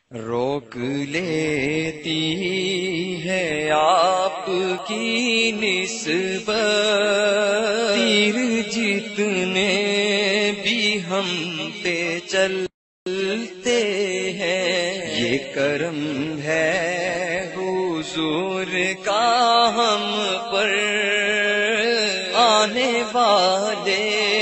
روک لیتی ہے آپ کی نسبت، تیر جتنے بھی ہم پہ چلتے ہیں، یہ کرم ہے حضور کا ہم پر، آنے والے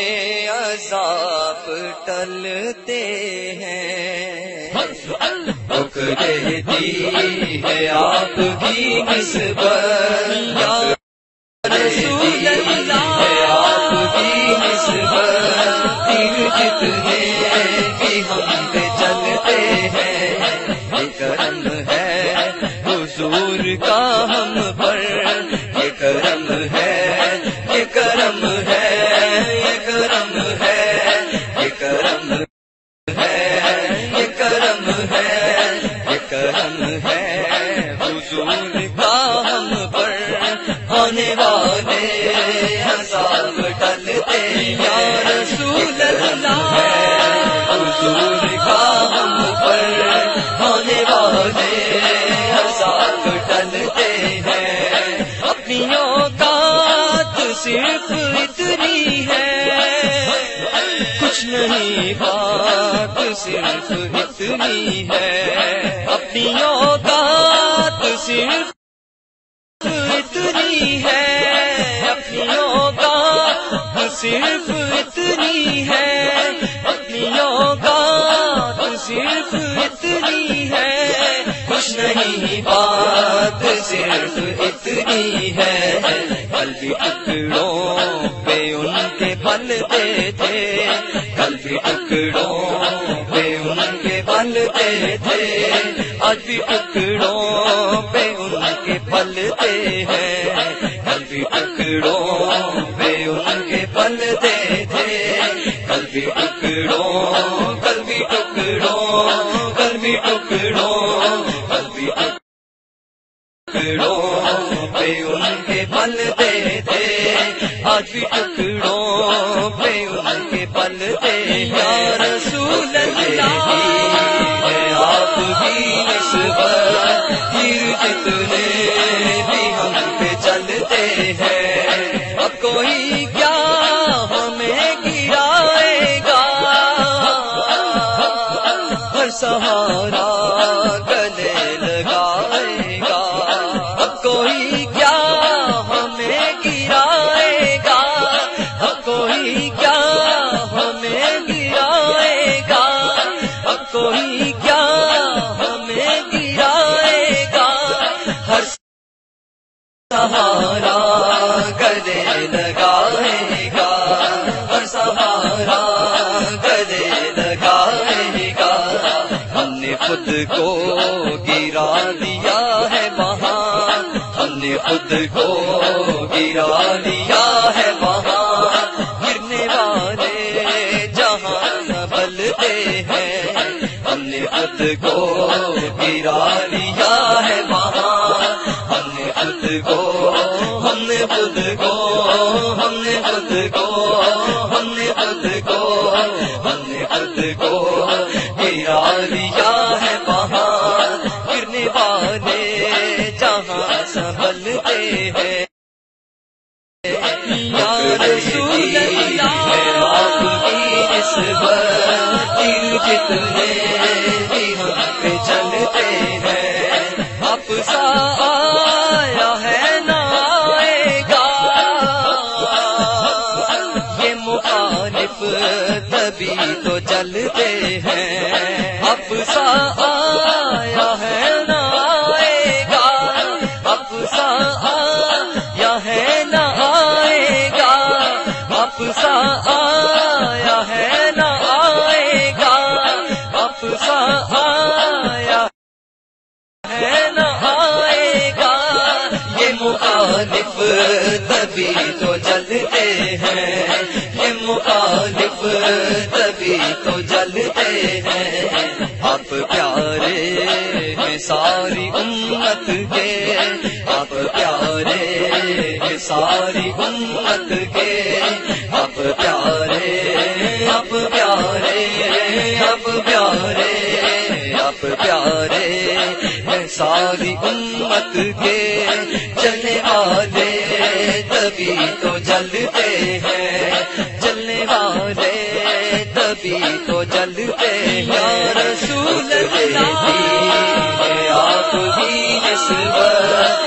عذاب ٹلتے ہیں۔ روک دیتی ہے آپ کی نسبت، یا رسول اللہ ہے آپ کی نسبت، تیر جتنے بھی ہم پہ چلتے ہیں، یہ کرم ہے حضور کا ہم پر، یہ کرم ہے، یہ کرم ہے، یہ کرم ہے، یہ کرم ہے، یہ کرم ہے، یہ کرم ہے حضور کا ہم پر، آنے والے عذاب ٹلتے ہیں، یا رسول اللہ حضور کا ہم پر، آنے والے عذاب ٹلتے ہیں۔ اپنی اوقات صرف اتنی ہے، کچھ نہیں بات صرف اتنی ہے، اپنی اوقات صرف اتنی ہے، اپنی اوقات صرف اتنی ہے، اپنی اوقات صرف اتنی ہے، کچھ نہیں بات صرف اتنی ہے۔ قلبی ٹکڑوں پہ ان کے پلتے تھے، قلبی ٹکڑوں پہ ان کے پلتے تھے، آج بھی ٹکڑوں پہ ان کے پلتے ہیں، قلبی ٹکڑوں پہ ان کے پلتے تھے، قلبی ٹکڑوں، قلبی ٹکڑوں، قلبی ٹکڑوں، قلبی ٹکڑوں پہ ان کے پلتے تھے، آج بھی ٹکڑوں پہ ان کے پلتے ہیں، یا رسول اللہ ہے آپ کی نسبت، تیر جتنے بھی ہم پہ چلتے ہیں، اب کوئی کیا ہمیں گرائے گا، ہر سہارا گلے لگائے گا، اب کوئی کیا ہمیں گرائے گا، اب کوئی کیا ہمیں گرائے گا، اب کوئی کیا ہمیں گرائے گا، ہر سہارا گلے لگائے گا، ہر سہارا گلے لگائے گا، ہم نے خود کو گرا دیا ہے وہاں، ہم نے خود کو گرا دیا ہے وہاں، گرنے والے جہاں سنبھلتے ہیں، ہم نے خود کو گرا دیا ہے وہاں، ہم نے خود کو، ہم نے خود کو، ہم نے خود کو، ہم نے خود کو، ہم نے خود کو گرا دیا ہے وہاں، گرنے والے جہاں سنبھلتے ہیں، یا رسول اللہ آپ کی نسبت، تیر جتنے بھی ہم پہ چلتے ہیں، آپ سا آیا ہے نہ آئے گا، یہ مخالف تبھی تو چلتے ہیں، آپ سا آیا ہے نہ آئے گا، آپ سا آیا ہے نہ آئے گا، آپ سا آیا ہے نہ آئے گا، آپ سا آیا ہے نہ آئے گا، یہ مخالف تبھی تو جلتے ہیں، یہ مخالف تبھی تو جلتے ہیں، آپ پیارے ہیں ساری امت کے، آپ پیارے ہیں ساری امت کے، آپ پیارے، آپ پیارے، آپ پیارے، آپ آپ پیارے ہیں ساری امت کے، چلنے والے تبھی تو جلتے ہیں، چلنے والے تبھی تو جلتے ہیں۔ یا رسول اللہ آپ کی نسبت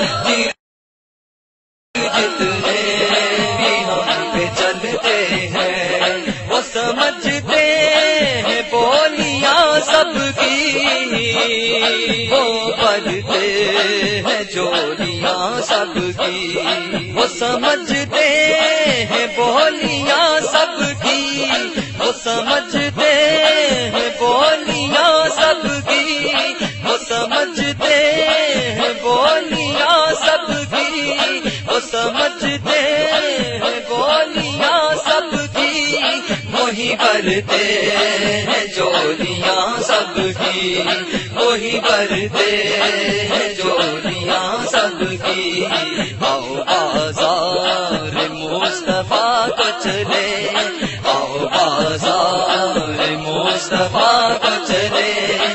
جتنے بھی ہم پہ چلتے ہیں، وہ سمجھتے ہیں بولیاں سب کی، وہ پڑھتے ہیں جوڑیاں سب کی، وہ سمجھتے ہیں بولیاں سب کی، وہ سمجھتے ہیں بولیاں سب کی، وہ سمجھتے ہیں بولیاں سب کی، وہ سمجھتے ہیں بولیاں سب کی، وہی بھرتے ہیں جولیاں سب کی، وہی بھرتے ہیں جولیاں سب کی۔ آؤ بازار مصطفیٰ کو چلے، آؤ بازار مصطفیٰ کو چلے،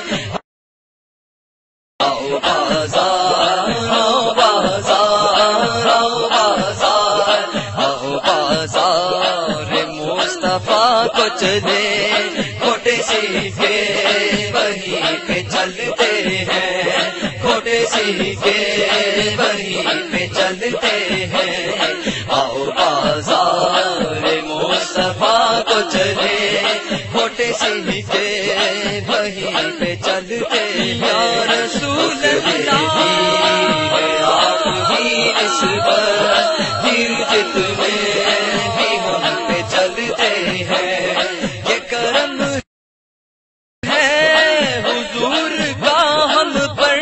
آؤ بازار، آؤ بازار، آؤ بازار، آؤ بازار مصطفیٰ کو چلے، کھوٹے سیکھے وہیں پہ چلتے ہیں، کھوٹے سیکھے وہیں پہ چلتے ہیں۔ آؤ بازار مصطفیٰ کو چلے، کھوٹے سیکھے وہیں پہ چلتے ہیں۔ یا رسول اللہ آپ کی نسبت جتنے بھی ہم پہ چلتے ہیں، یہ کرم ہے حضور کا ہم پر،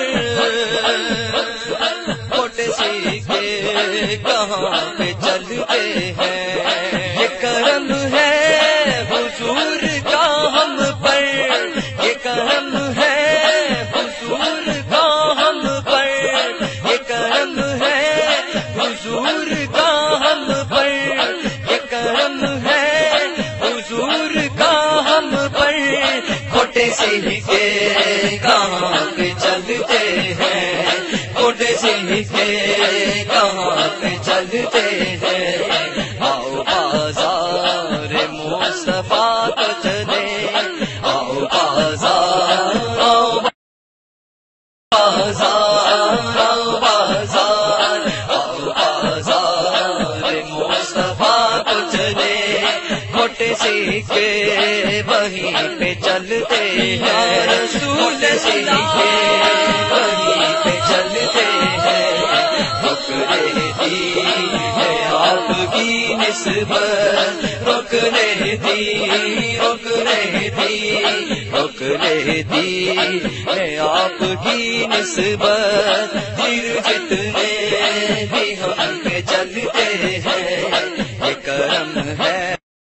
کھوٹے سیکھے کہاں پہ چلتے ہیں، یہ کرم ہے حضور کا ہم پر، یہ کرم ہے حضور کا ہم پر، یہ کرم ہے حضور کا ہم پر، یہ کرم ہے حضور کا ہم پر، کھوٹے سیکھے کہاں پہ چلتے ہیں، کھوٹے سیکھے کہاں پہ چلتے ہیں۔ آؤ بازار مصطفیٰ کو چلے، آؤ بازار، آؤ بازار، آؤ بازار، آؤ بازار مصطفیٰ کو چلے، کھوٹے سیکھے وہیں پہ چلتے ہیں، رسول سیکھے وہیں پہ چلتے ہیں۔ رکنے دی ہے آپ کی نسبت، رکنے دی، رکنے دی، رکنے دی ہے آپ کی نسبت، پھر جتنے بھی ہم پہ چلتے ہیں، یہ کرم ہے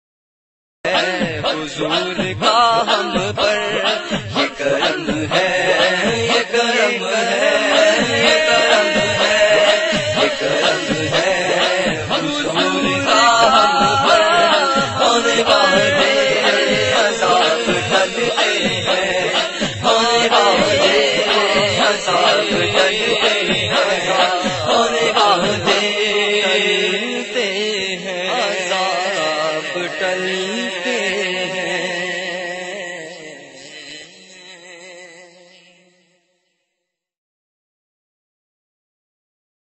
حضور کا ہم پر، یہ کرم ہے، یہ کرم ہے، یہ کرم ہے، یہ کرم ہے حضور کا ہم پر، ہونے والے عذاب ٹلتے ہیں، ہونے والے عذاب ٹلتے